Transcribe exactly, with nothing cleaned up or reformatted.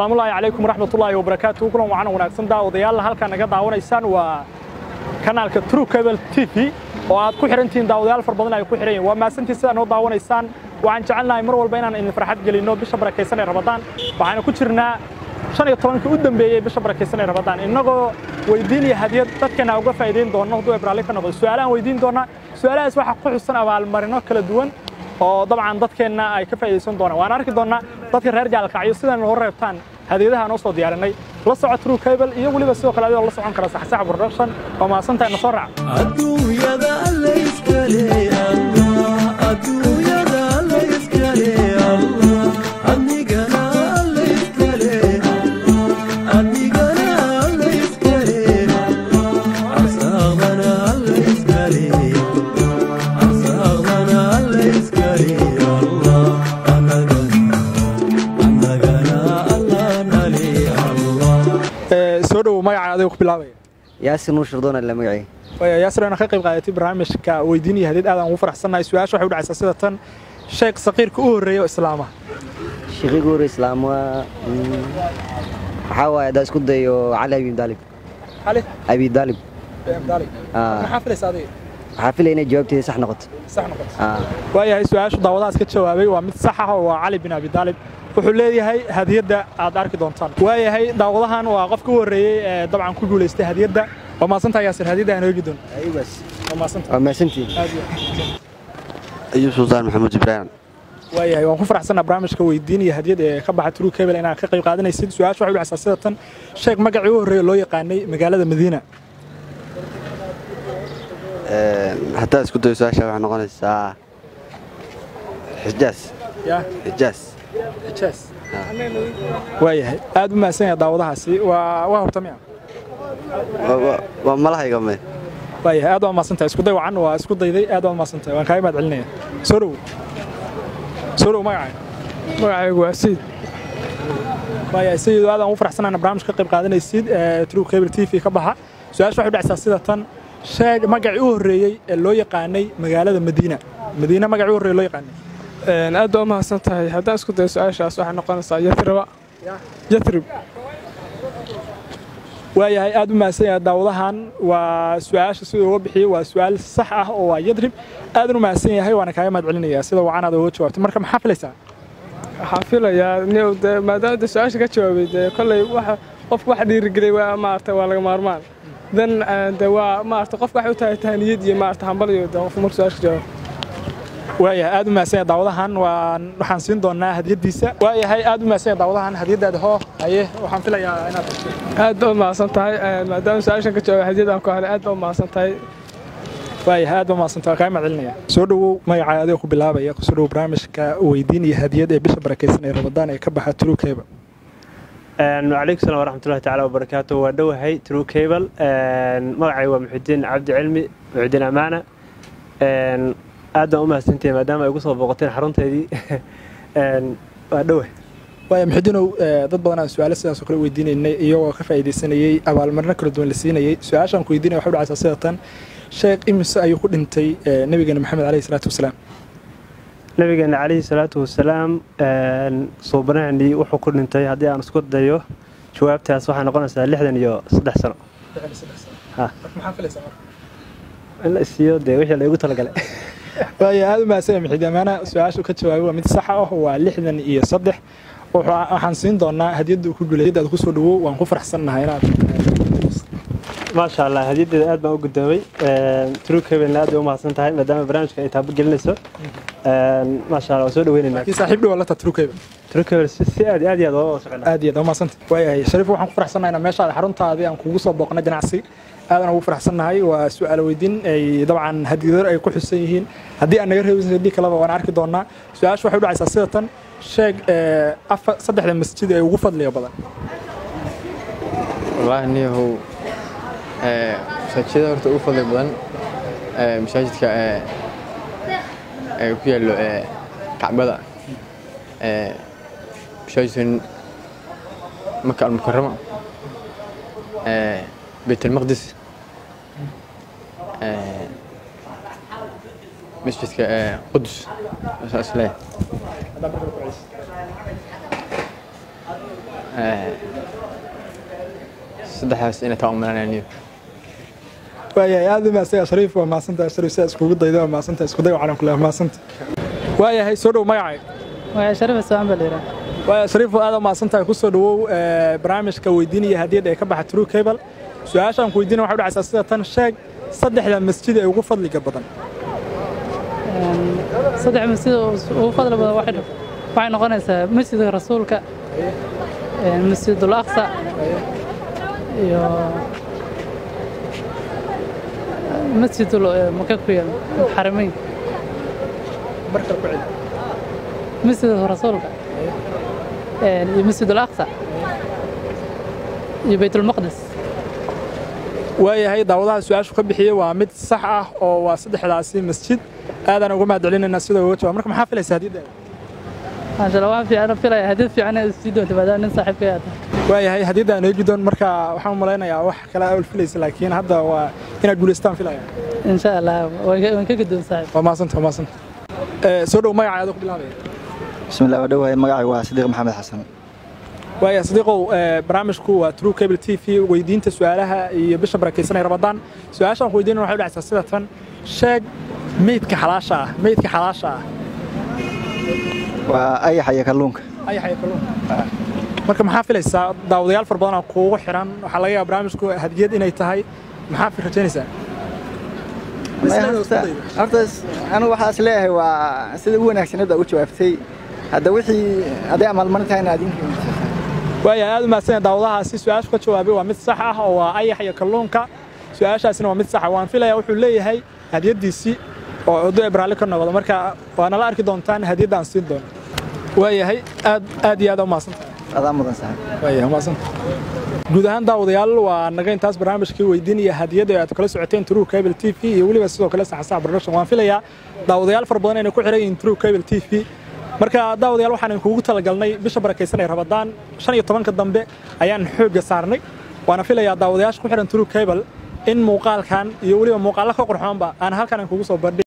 السلام عليكم ورحمة الله وبركاته كلهم وعنا وناكسن داوديال halka naga daawanaysaan waa kanaalka True Cable T V oo aad ku xirantiin daawadayaal far badan ay ku xiran yihiin waa maasantii sida noo daawanaysaan waxaan jecelnahay mar walba inaan idin farxad gelino bisha barakeysan ee Ramadaan waxaan ku jirnaa shan iyo tobanka u dambeeyay bisha barakeysan ee Ramadaan inagoo weydiin iyo hadiyad dadkana uga faa'iideyn doono haduu Ibrahim ka noqdo su'aalahan weydiin doona su'aalahaas waxa ku xusan abaal marino kala duwan oo dabcan dadkeena ay ka faa'iideysan doonaan waan arki doonaa dadka reer jaalkacyo sidaan loo reebtaan hadiyadaha noo soo diyaarinay la socod True Cable iyo waliba sidoo kale la socon kara sax sax production oo ma santaa na soo raac adduunyada alla iskale Allah adduunyada alla iskale Allah anigana alla iskale Allah anigana alla iskale asagana alla iskale asagana alla iskale Allah anagana anagana Allah nali Allah soo dhaw magacaada ku bilaabay ياسر نور شردون اللي مقعي ويا ياسر أنا خلقي بقى يتي برنامج كويديني هديد آدم وفرح سنة يسوياش واحد على أساسية شيخ صغير كأور ريو إسلامه شيخ يقول إسلام و حاول ده اسكت ده علي أبي طالب علي أبي طالب أبي طالب آه حافل صديق حافل هنا جاوبتي صح نقط صح نقط آه ويا يسوياش ضوضاء سكت شوابي ومثل صحة وعلي بن أبي طالب وحولي هاي هدية aad arki doontaan way yahay daawadahan waa qof ka horeeyay dabcan ku guuleystay hadiyada oo ma santa yaasir hadiyada aan ogi doon أي بس oo ma santa ما سنتي أيوب سلطان محمد جبران way yahay waan ku faraxsanahay barnaamijka weydiin iyo hadiyada ee ka baxay True Cable inaan ka qayb qaadanaysid su'aasha waxa uu asaasatan sheeg magacii uu horeeyay loo yaqaanay magaalada Madiina ee hatta isku dayo su'aasha waxa noqonaysaa Xijaas ya Xijaas Xijaas way yahay aad u maasan daawadahaasi waa waa hortamiya waa malahayga ma way yahay aad u maasantahay isku day wacan waa isku dayday aad u maasantahay waan kaaga mahadcelinaya soo dhaw soo dhaw magacay magacaygu waa Siid way yahay Siid aad aan u faraxsanahay barnaamijka ka qayb qaadanaysid True Cable T V ka baxa su'aasha waxa u dhacaysaa sida tan sheeg magacii uu horeeyay ee loo yaqaanay magaalada Madiina Madiina magacii uu horeeyay loo yaqaanay een aad u mahadsan tahay haddaan isku dayo su'aashaas waxa noqonaysaa Yathrib Yathrib waayahay aad u mahadsan daawadahan waa su'aasha sidoo uga bixiyay waa su'aal sax ah oo waa Yathrib aad u mahadsan yahay waana kaaga mahadcelinayaa sida wacanada uga jawaabtay marka maxaa filaysaa waxaan filayaa inuu maadaama su'aasha ka jawaabay kolley waxa qofku wax dhiirigelay waa maartay waa laga maarmaan dan waa maartay qofku wax u tahay tahniyad iyo maartay hambal iyo qof markuu su'aasha jawaabo waayahay aad u mahadsan daawadahan waan waxaan siin doonaa hadiyadiisa waayahay aad u mahadsan daawadahan hadiyadaada hoo haye waxaan filayaa inaad aad u mahadsan tahay maadaama su'aashan ka jawaabay hadiyadaan ku helay aad u mahadsan tahay waayahay aad u mahadsan tahay kaaga maclinaya soo dhawow magacaada ku bilaabaya ku soo dhawow barnaamijka weydiin iyo hadiyad ee bisha barakeysan ee Ramadaan ee ka baxa True Cable een waalaikum salaam waraxmatullaahi ta'ala wabarakaatuh waa dhawahay True Cable een magacay waa Muxudiin Cabdi Cilmi Muxudiin Amaana een aad u mahadsantahay maadaama ay ugu soo booqateen xarunteedii een waa dhawahay way Muxudiinow dad badan aan su'aalo sidaas oo kale weydiinaynay iyagoo ka faa'iideysanayay abaalmarino kala duwan la siinayay su'aashan ku weydiinay waxa u dhacaysaa sida tan sheeg imisa ayuu ku dhintay nabigeena Maxamed alayhi salaatu wasalaam nabigeena alayhi salaatu wasalaam een soo banaani wuxuu ku dhintay hadii aan isku dayo jawaabtaas waxa noqonaysaa lixdan iyo saddex sano ha maxaa filaysaa in isiyo de wixii la igu talagalay way aad u mahadsan Muxudiin Amaana su'aashu ka jawaabay waa mid sax ah waa lixdan iyo saddex waxaan siin doonaa hadiyada ku guuleeyay ku soo dhawow waan ku faraxsanahay inaad ما شاء الله هدية aad baan u gudoomay ee True Cable aad u mahadsan tahay maadaama barnaamijka ay taabo gelinayso ee ma sha Allah soo dhaweynayna ki saaxiib dhaw la ta True Cable True Cable si aad aad aad oo shaqeynaa aad aad u mahadsan way Sharif waxaan ku faraxsanahay meesha xaruntaadii aan kugu soo booqnay ganacsi aad ugu faraxsanahay waa su'aal weydiin ay dabcan hadiyado ay ku xusan yihiin hadii aan naga reebin hadii kale waan arki doonaa su'aashu waxay u dhacaysaa sida tan sheeg ee afar saddexda masjid ee ugu fadliga badan wallahi niyahow ee masjidada horta ugu fadliga badan ee masaajidka ee ee ku yaalo ee Kacbada ee masaajidkan Makka al-Mukarrama ee Bayt al-Maqdis ee masjidka ee Qudus asaas leh saddexdaas inay taa u malanayniyo waayahay aad u mahadsan shariif waa mahadsantahay shariif sidaas iskugu dayda waa mahadsantahay isku day waxaan ku leeyahay mahadsantahay waayahay soo dhow magacay waa shariif ismaan baleera waa shariif aad u mahadsantahay ku soo dhawow barnaamijka weydiinaya hadiyada ay ka baxa True Cable su'aashan ku weydiinay waxa u dhacaysaa sida tan sheeg saddexda masjid ee ugu fadliga badan saddex masjid oo ugu fadliga badan waxay waxay noqonaysaa masjidka rasuulka masjidul aqsa iyo masjidul maka ku yaal xarameyn marka ku cid masjidka rasuulka iyo masjidul aqsa iyo baytul maqdis waayahay daawadaha su'aashu ka bixiyay waa mid sax ah oo waa saddexdaasi masjid aadana uga mahadcelinayna sida uga jawaab marka maxaa filaysaa hadiyada ما شاء الله واحد في أنا فيلا هديت في عنا استديو تبادل ننصح فيها waayahay hadiyada aan eegi doon marka waxaan malaynayaa wax kala awal filaysa laakiin hadda waa inaad guuleystaan filaya إن شاء الله وين كقدون صاحب waa maasanta waa maasanta ee soo dhow magacaada ku bilaabay بسم الله ودوها مقعي وصديق محمد حسن waaya sadiiqow barnaamijku waa True Cable T V weydiinta su'aalaha iyo bisha barakeysanay Ramadaan su'aashan ku weydiinayna waxa u dhacaysaa sida tan sheeg meydka xalaasha ah meydka xalaasha ah وأي حاجة كلونك ay xay kalluun marka maxaa filaysaa daawadayaal far badan oo kuugu xiran waxa laga yaabaa barnaamijku hadiyad inay tahay maxaa fi rajaynaysaa horta anu waxaa is leeyahay waa sida ugu wanaagsaneed u jawaabtay hadda wixii aday amaalmarintahay inaad idinka waaya aad u mahadsan daawadahaasi su'aashu ka jawaabay waa mid sax ah oo waa ayax iyo kalluunka su'aashaasina waa mid sax ah waan filayaa wuxuu leeyahay hadiyadiisii oo oday Ibraahim ka noqdo marka waana la arki doontaan hadiyada aan siin doono waayahay aad aad iyo aad u mahadsantahay adaa mudan sax waayahay mahadsantahay guud ahaan daawadayaal waa naga intaas barnaamijkii weydiinaya hadiyada aad kala socoteen True Cable T V iyo waliba sidoo kale saxasaab production waan filayaa daawadayaal far badan inay ku xiran yihiin True Cable T V marka daawadayaal waxaan kuugu talagalnay bisha barakeysanay Ramadaan shan iyo toban ka dambe ayaan xoogga saarnay waana filayaa daawadayaasha ku xiran True Cable in muuqaalkan iyo waliba muuqaalka qurxoonba aan halkan kuugu soo bandhigay